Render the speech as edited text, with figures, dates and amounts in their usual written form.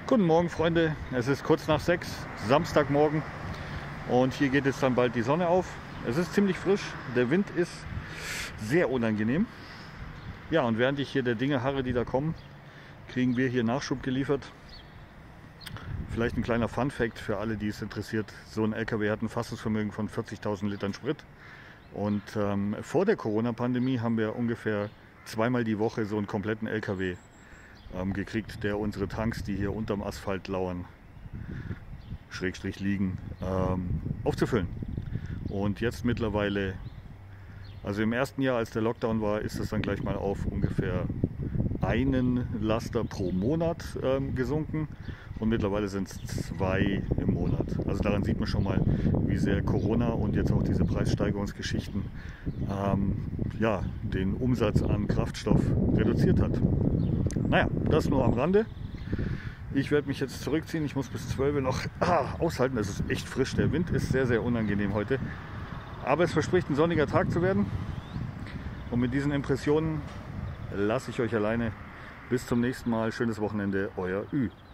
Guten Morgen, Freunde. Es ist kurz nach 6, Samstagmorgen, und hier geht jetzt dann bald die Sonne auf. Es ist ziemlich frisch, der Wind ist sehr unangenehm. Ja, und während ich hier der Dinge harre, die da kommen, kriegen wir hier Nachschub geliefert. Vielleicht ein kleiner Fun-Fact für alle, die es interessiert. So ein LKW hat ein Fassungsvermögen von 40.000 Litern Sprit. Und vor der Corona-Pandemie haben wir ungefähr zweimal die Woche so einen kompletten LKW gekriegt, der unsere Tanks, die hier unterm Asphalt lauern, Schrägstrich liegen, aufzufüllen. Und jetzt mittlerweile, also im ersten Jahr, als der Lockdown war, ist es dann gleich mal auf ungefähr einen Laster pro Monat gesunken. Und mittlerweile sind es 2 im Monat. Also daran sieht man schon mal, wie sehr Corona und jetzt auch diese Preissteigerungsgeschichten den Umsatz an Kraftstoff reduziert hat. Naja, das nur am Rande. Ich werde mich jetzt zurückziehen. Ich muss bis 12 Uhr noch aushalten. Es ist echt frisch. Der Wind ist sehr, sehr unangenehm heute. Aber es verspricht ein sonniger Tag zu werden. Und mit diesen Impressionen lasse ich euch alleine. Bis zum nächsten Mal. Schönes Wochenende. Euer Ü.